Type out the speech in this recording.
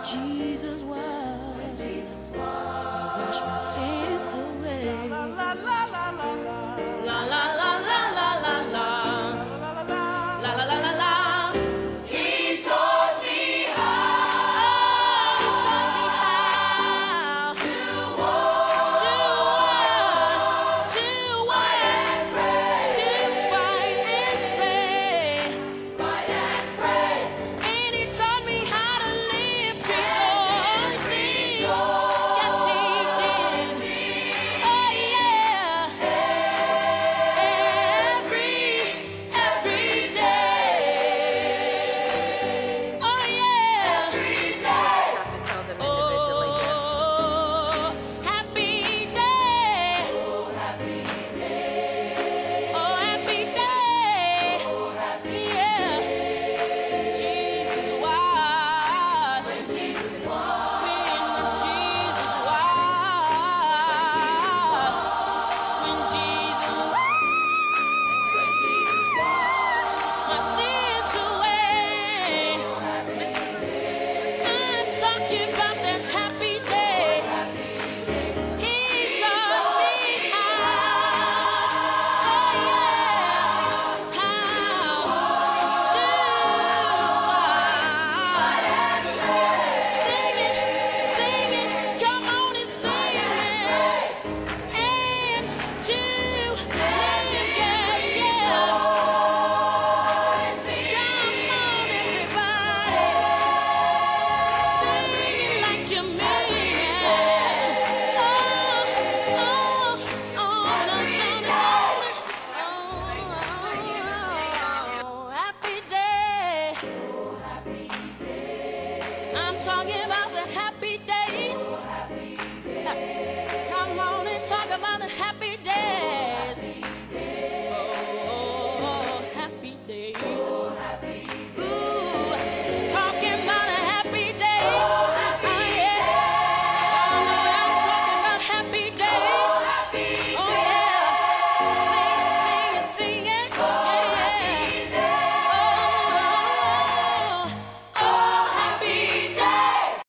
Jesus wash my sins away. La la la la la la la la la la la la la la la la. He taught me how. He taught me how to wash, to fight and pray, and he taught me how to live rejoicing. Yes, he did. Oh yeah, every day. Oh yeah, every day. Have to tell them individually. Oh, happy day. Oh, happy day. Oh, happy day. Oh, happy yeah. Jesus wash. When Jesus wash. When Jesus wash my sins away. I'm talking about that happy day. He taught me how. Oh yeah, how to sing it, come on and sing it, and to live, yeah, yeah. Come on, everybody, sing it like you mean it. Happy day. I'm talking about the happy days. Come on and talk about the happy days.